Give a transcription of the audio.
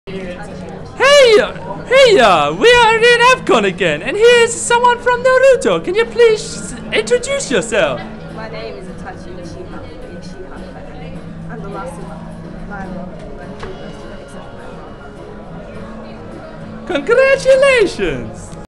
Hey, we are in AVCon again, and here's someone from Naruto. Can you please introduce yourself? My name is Itachi Uchiha. I'm the last of my except for my mom. Congratulations!